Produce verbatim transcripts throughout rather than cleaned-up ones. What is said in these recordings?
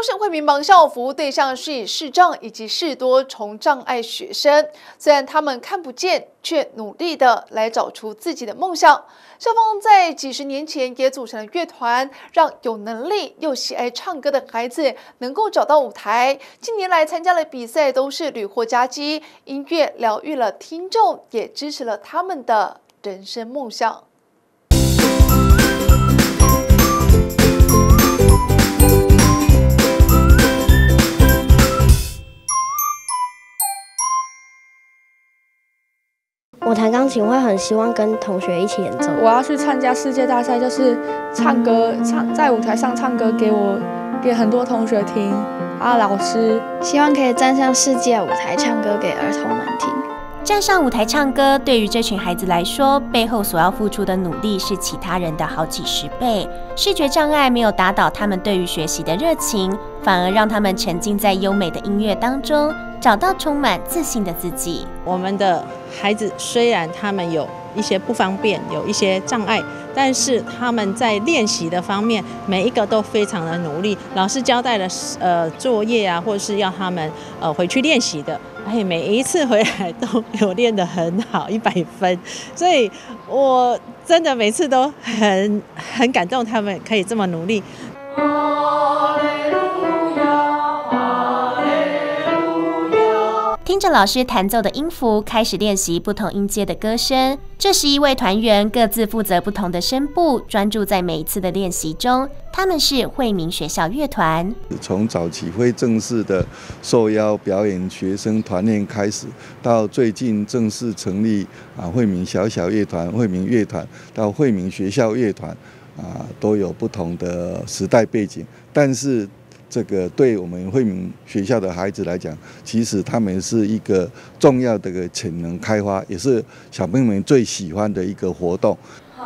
中市惠民盲校服务对象是以视障以及视多重障碍学生，虽然他们看不见，却努力的来找出自己的梦想。校方在几十年前也组成了乐团，让有能力又喜爱唱歌的孩子能够找到舞台。近年来参加了比赛都是屡获佳绩，音乐疗愈了听众，也支持了他们的人生梦想。 我弹钢琴会很希望跟同学一起演奏。 我要去参加世界大赛，就是唱歌，唱在舞台上唱歌给我给很多同学听，还有老师。 希望可以站上世界舞台唱歌给儿童们听。 站上舞台唱歌，对于这群孩子来说，背后所要付出的努力是其他人的好几十倍。视觉障碍没有打倒他们对于学习的热情，反而让他们沉浸在优美的音乐当中，找到充满自信的自己。 我们的孩子虽然他们有一些不方便，有一些障碍，但是他们在练习的方面，每一个都非常的努力。老师交代的呃作业啊，或是要他们呃回去练习的，哎，每一次回来都有练得很好，一百分。所以我真的每次都很很感动，他们可以这么努力。 听着老师弹奏的音符，开始练习不同音阶的歌声。这十一位团员各自负责不同的声部，专注在每一次的练习中。他们是惠民学校乐团， 从早期非正式的受邀表演学生团练开始，到最近正式成立啊惠民小小乐团、惠民乐团，到惠民学校乐团啊，都有不同的时代背景，但是。这个对我们惠民学校的孩子来讲，其实他们是一个重要的一个潜能开发，也是小朋友们最喜欢的一个活动。 好，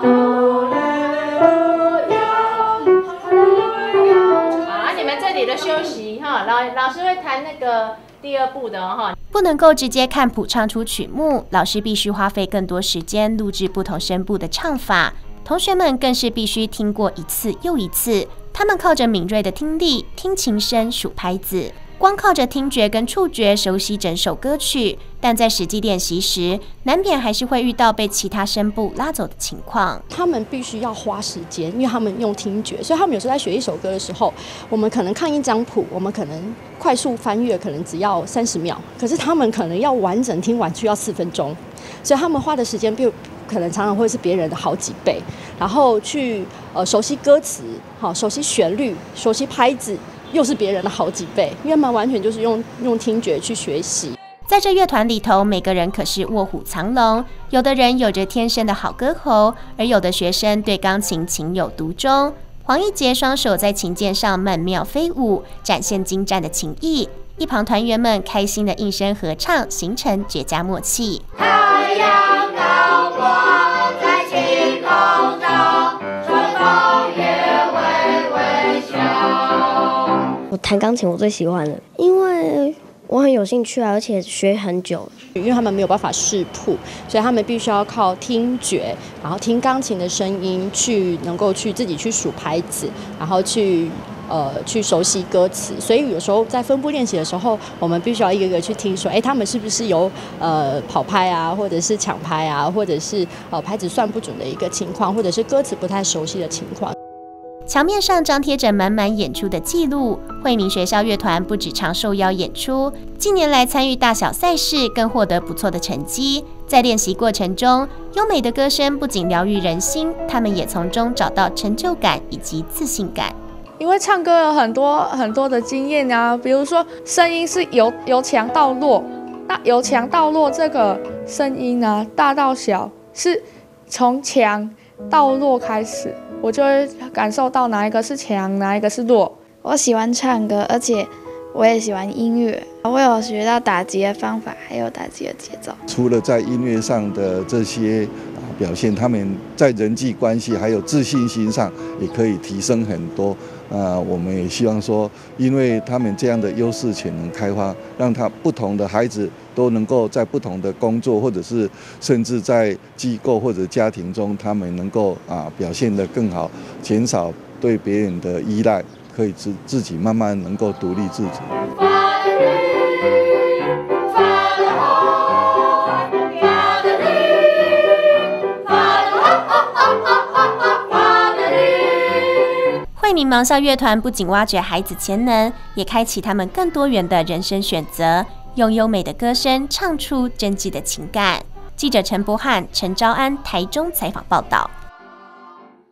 你们这里的休息哈，老老师会弹那个第二部的哈。 不能够直接看谱唱出曲目，老师必须花费更多时间录制不同声部的唱法，同学们更是必须听过一次又一次。他们靠着敏锐的听力，听琴声、数拍子，光靠着听觉跟触觉熟悉整首歌曲，但在实际练习时，难免还是会遇到被其他声部拉走的情况。 他们必须要花时间，因为他们用听觉，所以他们有时候在学一首歌的时候，我们可能看一张谱，我们可能快速翻阅，可能只要三十秒，可是他们可能要完整听完需要四分钟，所以他们花的时间比可能常常会是别人的好几倍，然后去呃熟悉歌词，好熟悉旋律，熟悉拍子，又是别人的好几倍，因为他们完全就是用用听觉去学习。 在这乐团里头，每个人可是卧虎藏龙，有的人有着天生的好歌喉，而有的学生对钢琴情有独钟。黄一杰双手在琴键上曼妙飞舞，展现精湛的琴艺。一旁团员们开心的应声合唱，形成绝佳默契。 太阳高挂在晴空中，春风也微微笑。 我弹钢琴我最喜欢的，因为我很有兴趣啊，而且学很久。 因为他们没有办法视谱，所以他们必须要靠听觉，然后听钢琴的声音，去能够去自己去数拍子，然后去。呃，去熟悉歌词，所以有时候在分部练习的时候，我们必须要一个一个去听说，哎，他们是不是有呃跑拍啊，或者是抢拍啊，或者是呃拍子算不准的一个情况，或者是歌词不太熟悉的情况。 墙面上张贴着满满演出的记录。惠民学校乐团不只常受邀演出，近年来参与大小赛事，更获得不错的成绩。在练习过程中，优美的歌声不仅疗愈人心，他们也从中找到成就感以及自信感。 因为唱歌有很多很多的经验啊，比如说声音是由由强到弱，那由强到弱这个声音呢，大到小是从强到弱开始，我就会感受到哪一个是强，哪一个是弱。 我喜欢唱歌，而且我也喜欢音乐，我有学到打击的方法，还有打击的节奏。 除了在音乐上的这些表现，他们在人际关系还有自信心上也可以提升很多。呃，我们也希望说，因为他们这样的优势潜能开发，让他不同的孩子都能够在不同的工作，或者是甚至在机构或者家庭中，他们能够啊表现得更好，减少对别人的依赖， 可以自自己慢慢能够独立自主。 惠民盲校乐团不仅挖掘孩子潜能，也开启他们更多元的人生选择，用优美的歌声唱出真挚的情感。记者陈柏翰、陈昭安台中采访报道。